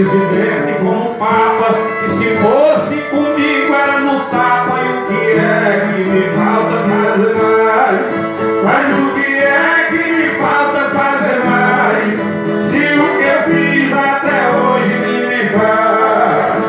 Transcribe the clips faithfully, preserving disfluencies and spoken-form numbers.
presidente como papa, que se fosse comigo era no tapa. E o que é que me falta fazer mais? Mas o que é que me falta fazer mais? Se o que eu fiz até hoje ninguém faz.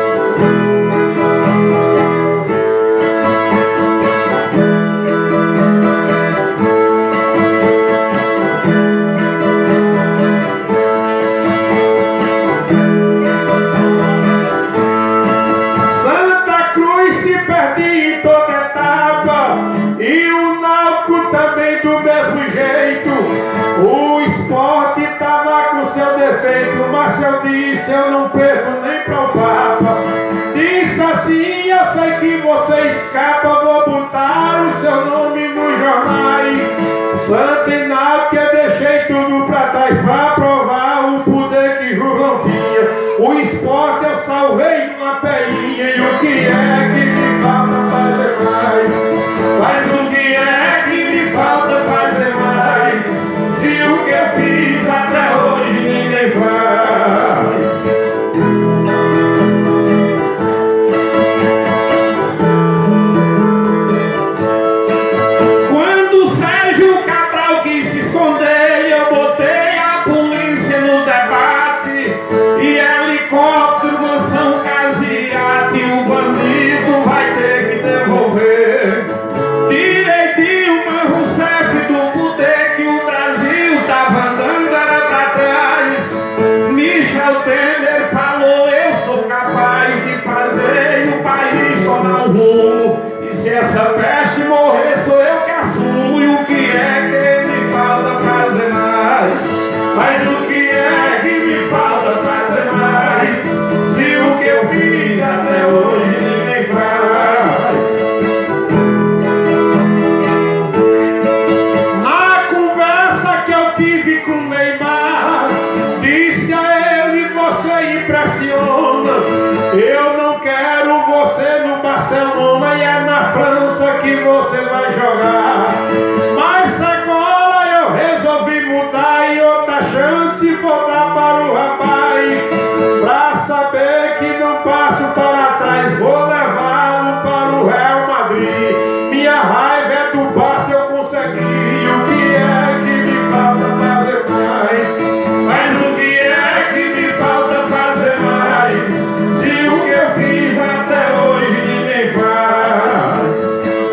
Santa Cruz se perdia em toda etapa, e o Náutico também do mesmo jeito. O Sport tava com seu defeito, mas eu disse eu não perco nem para o Papa. Disse assim, eu sei que você escapa, vou botar o seu nome nos jornais. Santa e Náutico eu deixei tudo pra trás pra provar o poder que João tinha. O Sport eu salvei uma peinha, e o que é que me falta fazer mais? Mas o que é que me falta fazer mais? Se o que eu fiz até hoje ninguém faz. Quando o Sérgio Cabral quis se esconder, eu botei a polícia no debate, e helicóptero, mansão, caseate, o bandido vai ter que devolver. Tirei Dilma Rousseff do poder, que o Brasil tava andando era pra trás. Michel Temer falou, eu sou capaz de fazer o país tomar um rumo, e se essa peste morrer sou eu que assumo. E o que é que me falta fazer mais? Mas o que é que me falta fazer mais? Se o que eu fiz até hoje ninguém faz. Na conversa que eu tive com o Neymar, disse a ele, você impressiona. Eu não quero você no Barcelona, e é na França que você vai jogar. Mas agora eu resolvi mudar, e outra chance vou dar para o rapaz. Pra saber que não passo para trás, vou levá-lo para o Real Madrid. Minha raiva é do passe, eu consegui. O que é que me falta fazer mais? Mas o que é que me falta fazer mais? Se o que eu fiz até hoje ninguém faz.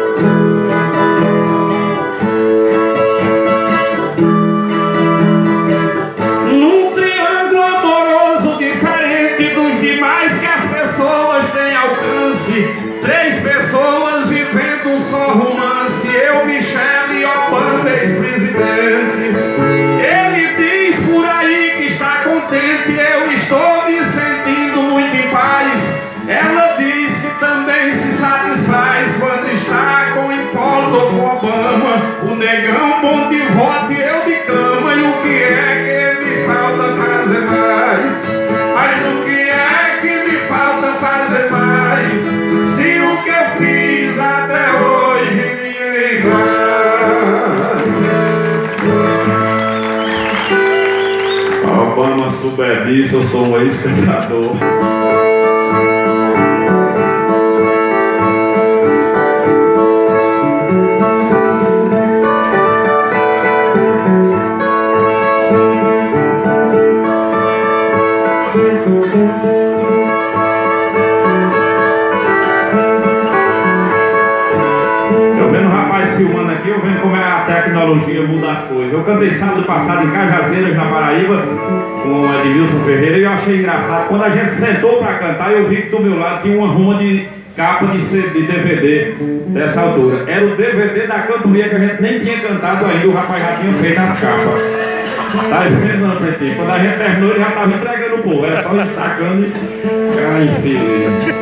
Num triângulo amoroso diferente dos demais, que as pessoas têm alcance, três pessoas vivendo um só romance. Eu, Michele Obama, ex-presidente. Ele diz por aí que está contente, eu estou me sentindo muito em paz. Ela diz que também se satisfaz quando está com Hipólito ou com Obama. O negão bom de voto e eu de cama. E o que é que me falta fazer mais? Mas o que é que me falta fazer mais? Se o que eu fiz até hoje ninguém faz. Obama souber disso, eu sou um ex-tentador. Eu vendo o rapaz filmando aqui, eu vendo como é a tecnologia muda as coisas. Eu cantei sábado passado em Cajazeiras, na Paraíba, com o Edmilson Ferreira, e eu achei engraçado. Quando a gente sentou para cantar, eu vi que do meu lado tinha uma ruma de capa de, C D, de D V D dessa altura. Era o D V D da cantoria que a gente nem tinha cantado ainda, o rapaz já tinha feito as capas. Tá vendo, não, Pretinho? Quando a gente terminou, ele já estava entregando o povo, era só ir sacando e... Ai, infeliz.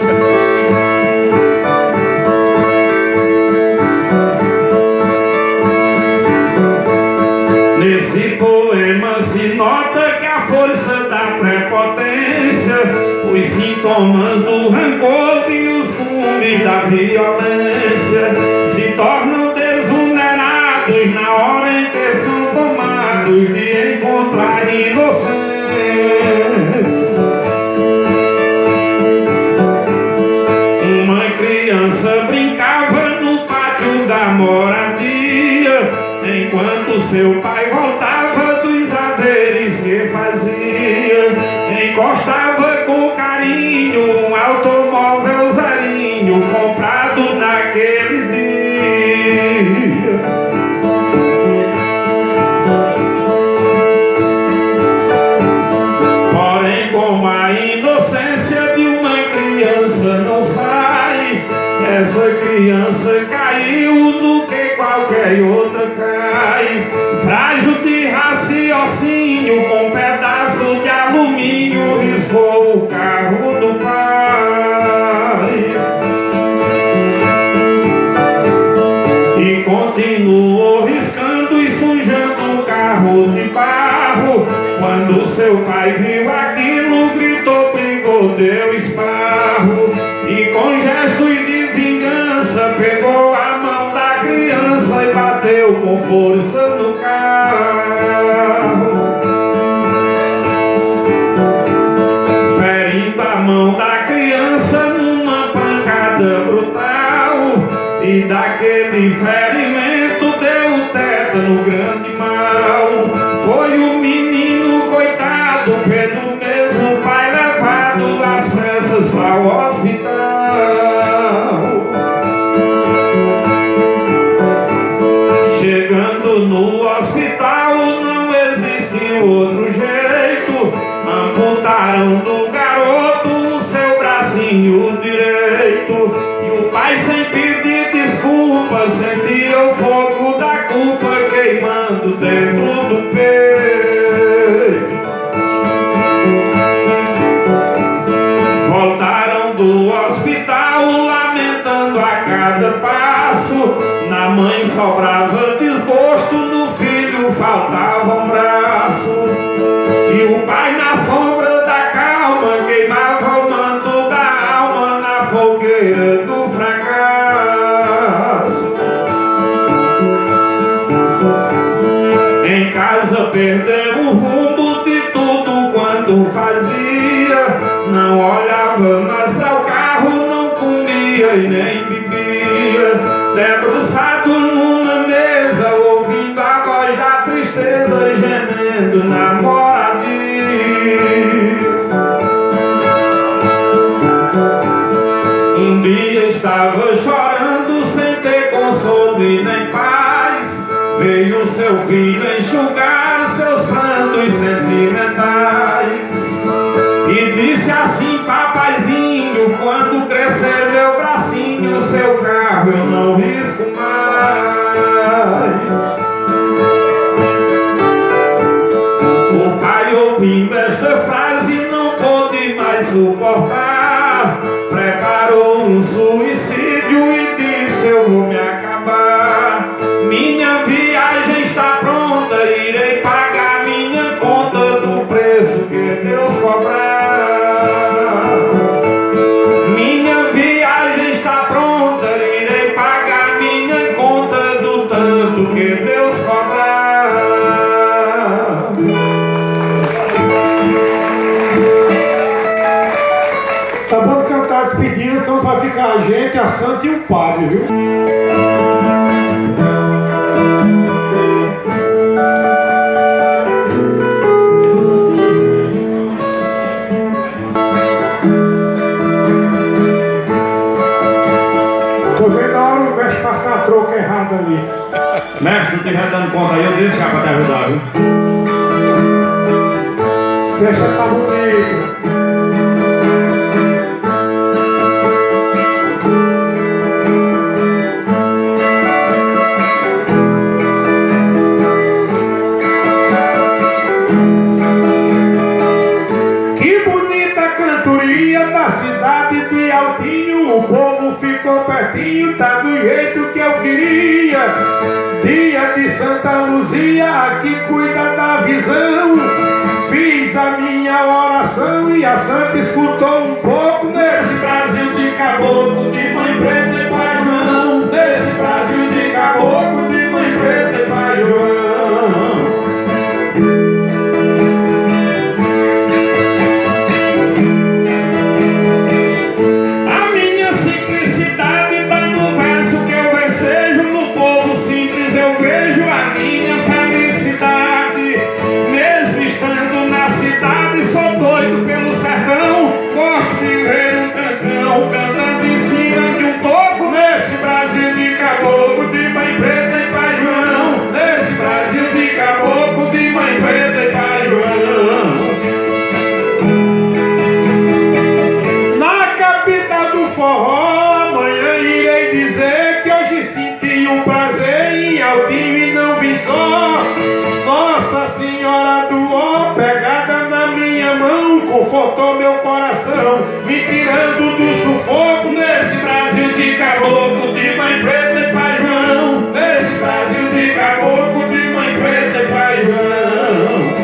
Nesse poema se nota que a força da prepotência, os sintomas do rancor e os fumes da violência se tornam desvulnerados na hora em que são tomados de encontrar inocência. seu pai voltava dos haveres que fazia, encostava com carinho um automóvel zerinho comprado naquele dia. Porém, como a inocência de uma criança não sai, essa criança caiu no que qualquer outra cai, frágil de raciocínio, com um pedaço de alumínio riscou o carro do pai e continuou riscando e sujando o carro de barro. Quando seu pai viu aquilo, gritou, brigou, deu esparro e com gestos de vingança pegou a mão da criança e bateu com força no carro, ferindo a mão da criança numa pancada brutal, e daquele ferimento deu tétano grande mal. Foi o menino coitado pelo mesmo pai levado às pressas ao hospital. Chegando no hospital não existiu outro jeito, amputaram do garoto o seu bracinho direito, e o pai sem pedir desculpa sentia o fogo da culpa queimando dentro do peito. Voltaram do hospital lamentando a cada passo, na mãe sobrava desgosto, no filho faltava um braço, e o pai na sombra da calma queimava o manto da alma na fogueira do fracasso. Em casa perdeu o rumo de tudo quanto fazia, não olhava mais para o carro, não comia e nem bebia, debruçado numa mesa, ouvindo a voz da tristeza gemendo na moradia. Um dia estava chorando sem ter consolo e nem paz, veio seu filho enxugar seus prantos sentimentais e disse assim: papaizinho, quando crescer meu bracinho, seu carro eu não risco mais. O pai, ouvindo esta frase, não pôde mais suportar, preparou um suicídio e disse: eu vou me acabar. Minha viagem está pronta, irei pagar minha conta do preço que Deus cobrar. Minha viagem está pronta, irei pagar minha conta do tanto que Deus cobrar. Tá bom cantar despedindo, senão vai ficar a gente, a santa e o padre, viu? Tô vendo a hora o mestre passar a troca errada ali. Mestre, não estiver dando conta aí, eu disse já pra te ajudar, viu? Festa tá bonita. Cidade de Altinho, o povo ficou pertinho, tá do jeito que eu queria. Dia de Santa Luzia, aqui cuida da visão. Fiz a minha oração e a santa escutou um pouco. Nesse Brasil de caboclo, de mãe preta e pai João. Nesse Brasil de caboclo, de mãe preta e pai João. Felicidade me tirando do sufoco nesse Brasil de caboclo, de mãe preta e pai João. Nesse Brasil de caboclo, de mãe preta e pai João.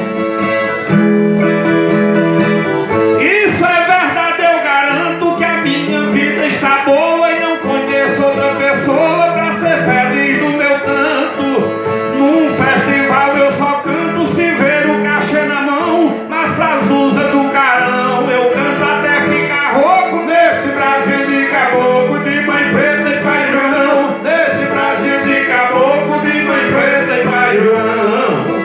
Isso é verdade, eu garanto que a minha vida está boa e não conheço outra pessoa pra ser feliz no meu canto. Num festival eu só canto se ver o cachê na mão, nas frazuzas do carão eu canto até ficar rouco nesse Brasil de caboclo, de mãe preta e pai João. Nesse Brasil de caboclo, de mãe preta e pai João.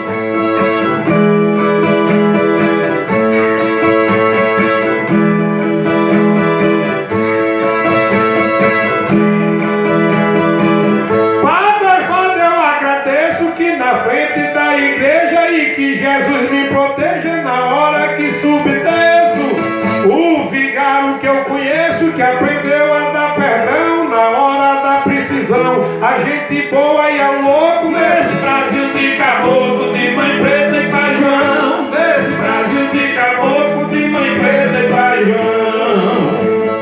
Jesus me proteja na hora que subdeço. O vigário que eu conheço, que aprendeu a dar perdão na hora da precisão. A gente boa e a louco nesse Brasil de caboclo, de mãe preta e pai João. Nesse Brasil de caboclo, de mãe preta e pai João.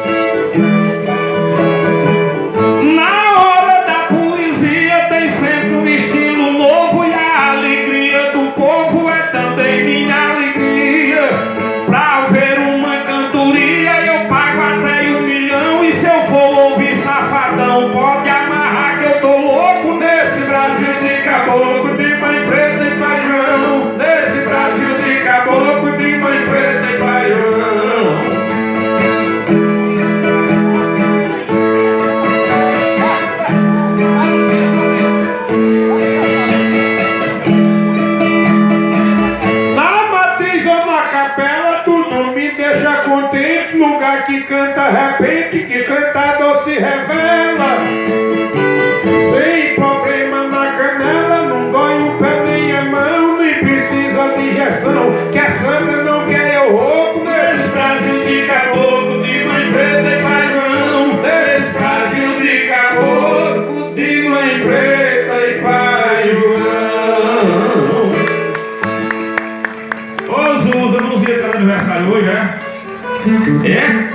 Na hora da poesia tem sempre um estilo novo e a alegria do povo é também minha alegria. Pra ver uma cantoria eu pago até um milhão. E se eu for ouvir safadão, pode amarrar que eu tô louco nesse Brasil de caboclo, de mãe preta e pai João. Nesse Brasil de caboclo, de mãe preta e pai João. Contente, lugar que canta repente, que cantador se revela. Sem problema na canela, não dói o pé nem a mão, nem precisa de injeção, que a santa não quer eu rouco nesse Brasil de caboclo, de mãe preta e pai João. Nesse Brasil de caboclo, de mãe preta e pai João. Ô Zuza, não sei se é aniversário hoje, é? É?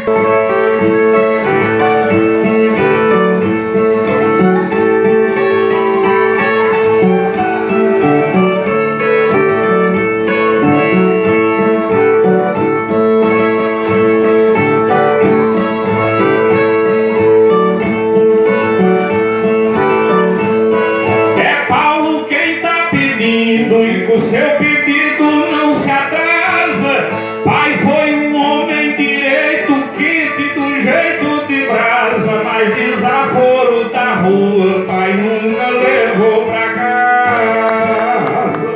É Paulo quem tá pedindo e com seu pedido não se atrasa. Pai foi um homem direito, quente do jeito de brasa, mas desaforo da rua, pai nunca levou pra casa.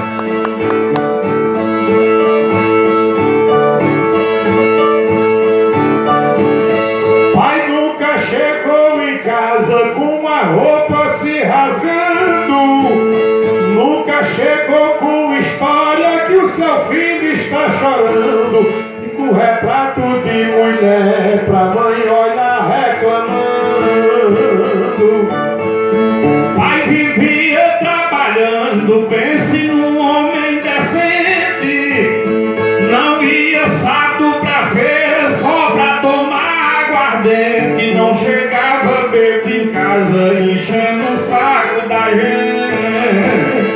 Pai nunca chegou em casa com a roupa se rasgando, nunca chegou com história que o seu filho está chorando, e com retrato de mulher pra mãe olhar reclamando. Pai vivia trabalhando, pense num homem decente, não ia sábado pra feira só pra tomar aguardente, não chegava bebo em casa enchendo o saco da gente.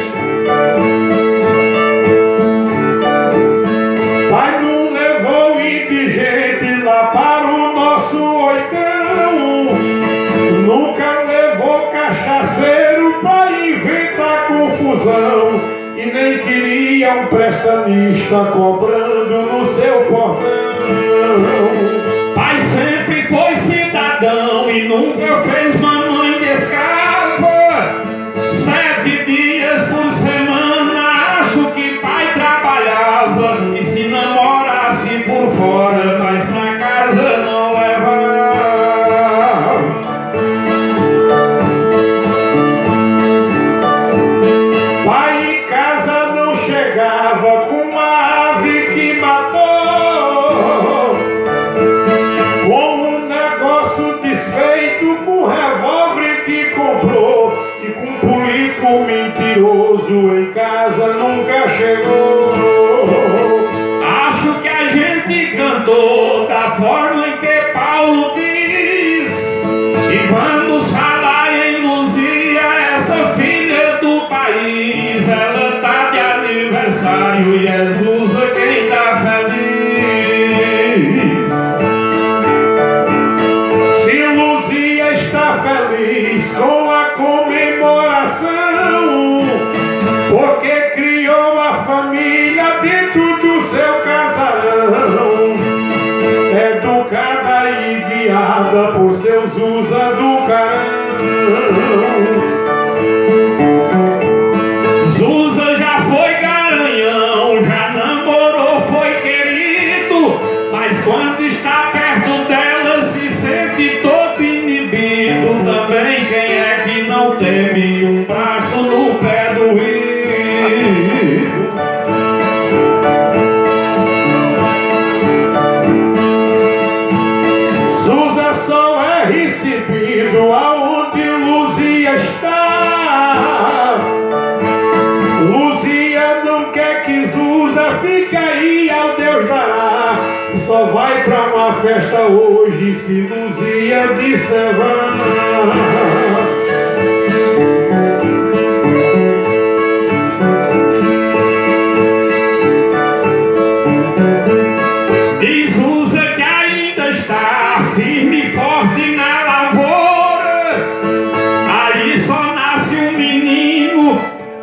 Pai não levou indigente lá para o nosso oitão, nunca levou cachaceiro para inventar confusão, e nem queria um prestamista cobrando no seu portão. Pai sempre foi cidadão e nunca fez mamãe de escrava. Sete dias por semana acho que pai trabalhava, e se namorasse por fora, mas pra casa não levava. Pai em casa não chegava com uma ave que matou, com um negócio desfeito com cantou da forma em que Paulo diz. E vamos falar em Luzia, essa filha do país. Ela tá de aniversário, Jesus é quem tá feliz. Se Luzia está feliz com a comemoração, porque criou a família dentro do seu casarão, educada e guiada por seus usa do carão. Zusa já foi garanhão, já namorou, foi querido, mas quando está perto dela se sente todo inibido. Também quem é que não teme um braço no pé do rio? Zusa só é recebido aonde Luzia está. Luzia não quer que Zusa fique aí, ao Deus dará. Só vai pra uma festa hoje se Luzia disser vá. Diz Zusa que ainda está firme e forte na lavoura. Aí só nasce um menino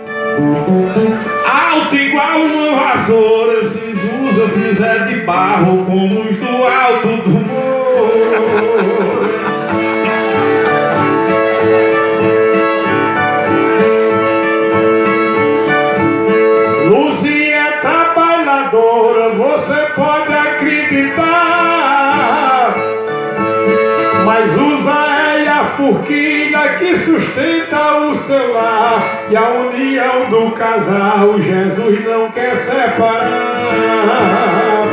alto igual uma vassoura. Se Zusa fizer de barro como os do alto do morro. Luzia é trabalhadora, você pode acreditar, mas usa é a forquilha que sustenta o seu lar, e a união do casal Jesus não quer separar.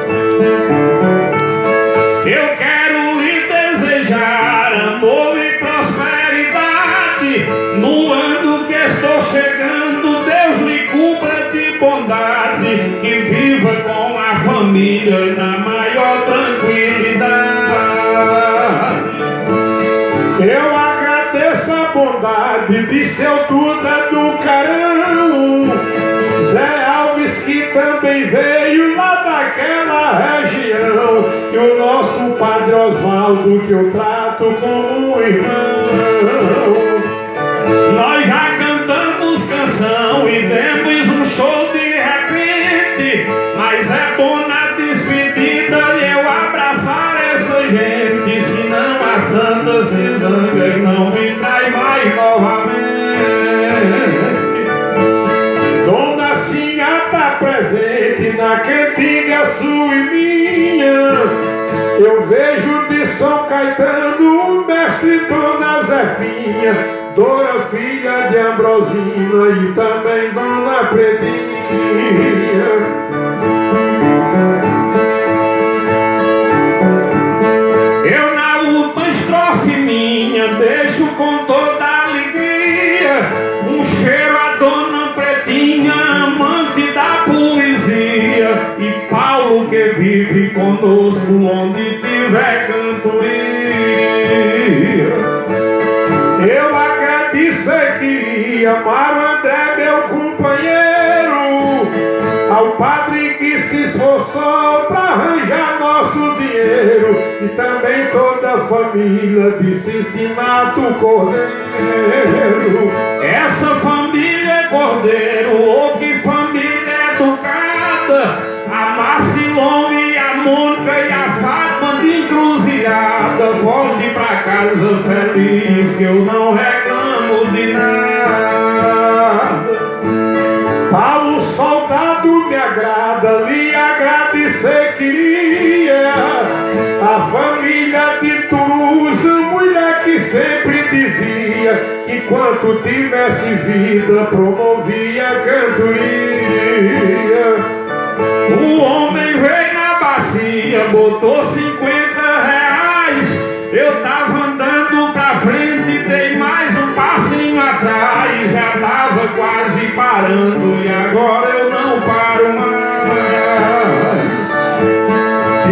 Eu quero lhe desejar amor e prosperidade. No ano que estou chegando, Deus lhe cubra de bondade, que viva com a família na maior tranquilidade. Eu agradeço a bondade de seu Duda do Carão, Zé Alves, que também veio lá daquela região, e o nosso Padre Osvaldo, que eu trato como um irmão. Nós já cantamos canção e demos um show de repente, mas é bom na despedida eu abraçar essa gente, senão a santa se zanga e não me trai mais novamente. Dona Sinha tá presente na cantiga sua e minha. Eu vejo de São Caetano o mestre Dona Zefinha, Dora filha de Ambrosina e também Dona Pretinha. Eu na última estrofe minha deixo com toda alegria um cheiro a Dona Pretinha, amante da poesia, e Paulo que vive conosco onde tiver cantoria. Eu agradeço e queria amar o André, meu companheiro, ao padre que se esforçou para arranjar nosso dinheiro, e também toda a família de Cincinato Cordeiro. Essa família é Cordeiro, oh que família educada, a Marcilone e a Mônica e a Fátima de Encruzilhada. Volte pra casa feliz que eu não reclamo de nada. Paulo soldado me agrada, lhe agradecer queria, a família de Turuza, mulher que sempre dizia que quanto tivesse vida promovia a cantoria. O homem veio na bacia, botou cinquenta reais, eu tava andando pra frente, dei mais um passinho atrás, já tava quase parando e agora eu não paro mais.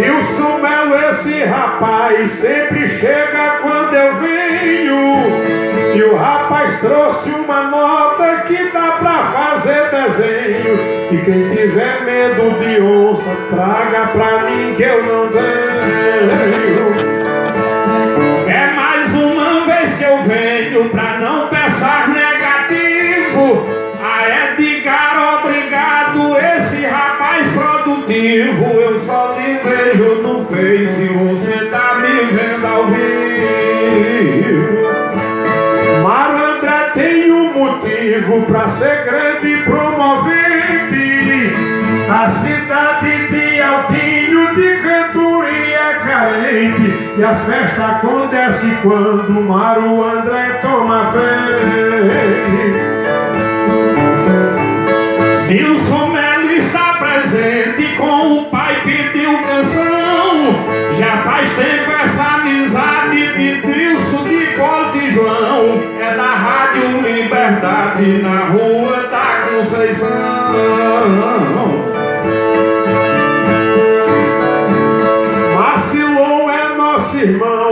rapaz sempre chega quando eu venho. E o rapaz trouxe uma nota que dá pra fazer desenho. E quem tiver medo de onça, traga pra mim que eu não tenho. É mais uma vez que eu venho pra não pensar negativo. A Edgar, obrigado, esse rapaz produtivo. Eu só lhe vejo no Face, você tá me vendo ao vivo. Mário André tem um motivo pra ser grande e promovente. A cidade de Altinho de cantoria é carente. E as festas acontecem quando Mário André toma frente. Nilson Melo está presente, com o pai pediu canção. Já faz tempo essa amizade de Trilson, de Cote e João. É da Rádio Liberdade, na rua da Conceição. Marcilon é nosso irmão.